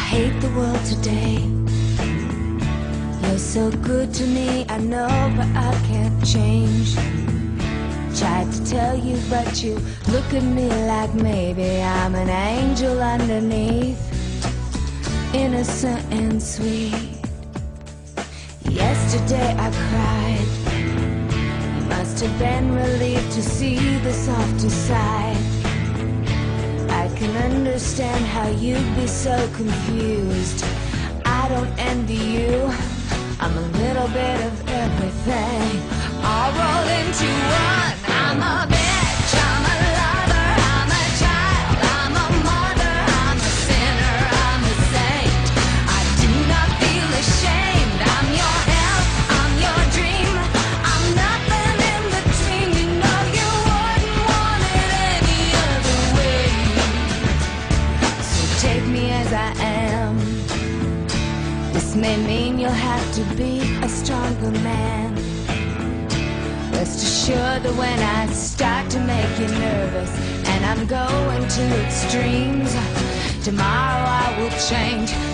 hate the world today. You're so good to me, I know, but I can't change. Tried to tell you, but you look at me like maybe I'm an angel underneath, innocent and sweet. Yesterday I cried. You must have been relieved to see the softer side. I can understand how you'd be so confused. I don't envy you, I'm a little bit of everything, all rolled into one. I'm a bitch, I'm a lover, I'm a child, I'm a mother, I'm a sinner, I'm a saint. I do not feel ashamed. I'm your hell, I'm your dream, I'm nothing in between. You know you wouldn't want it any other way. So take me as I am. This may mean you'll have to be a stronger man. Rest assured that when I start to make you nervous and I'm going to extremes, tomorrow I will change.